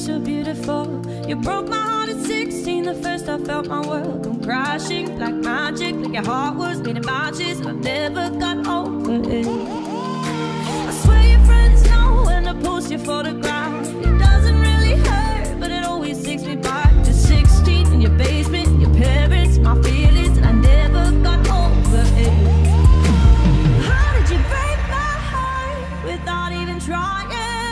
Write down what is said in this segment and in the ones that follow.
so beautiful. You broke my heart at 16, the first I felt my world come crashing. Black magic, like your heart was made of matches. I never got over it. I swear your friends know when I post your photograph. It doesn't really hurt, but it always takes me back to 16 in your basement, your parents, my feelings, and I never got over it. How did you break my heart without even trying?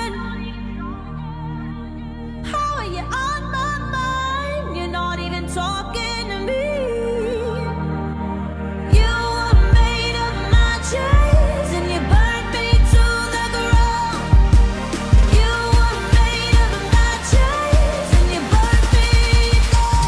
Talking to me, you were made of matches and you burned me to the ground. You were made of matches and you burned me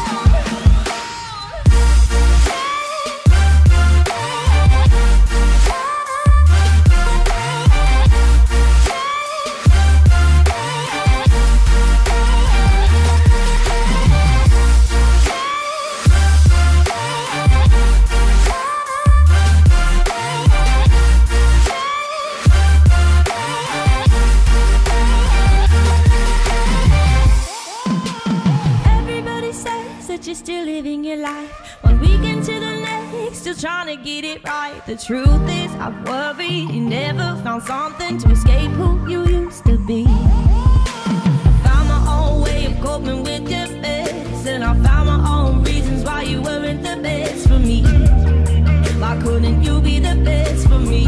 that you're still living your life, one weekend to the next, still trying to get it right. The truth is, I've worried you never found something to escape who you used to be. I found my own way of coping with your mess, and I found my own reasons why you weren't the best for me. Why couldn't you be the best for me?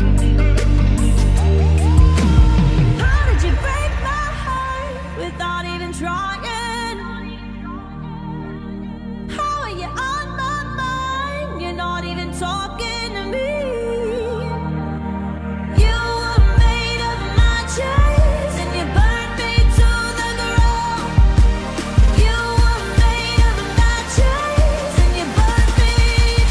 How did you break my heart without even trying? Not even talking to me. You were made of matches and you burned me to the ground. You were made of matches and you burned me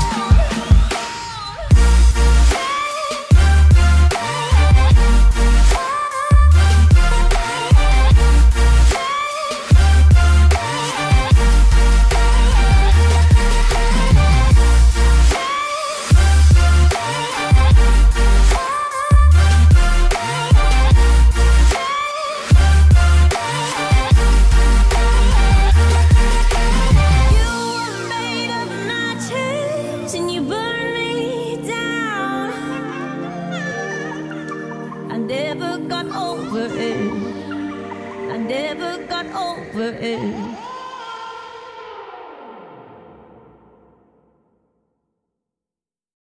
and you burn me down. I never got over it. I never got over it.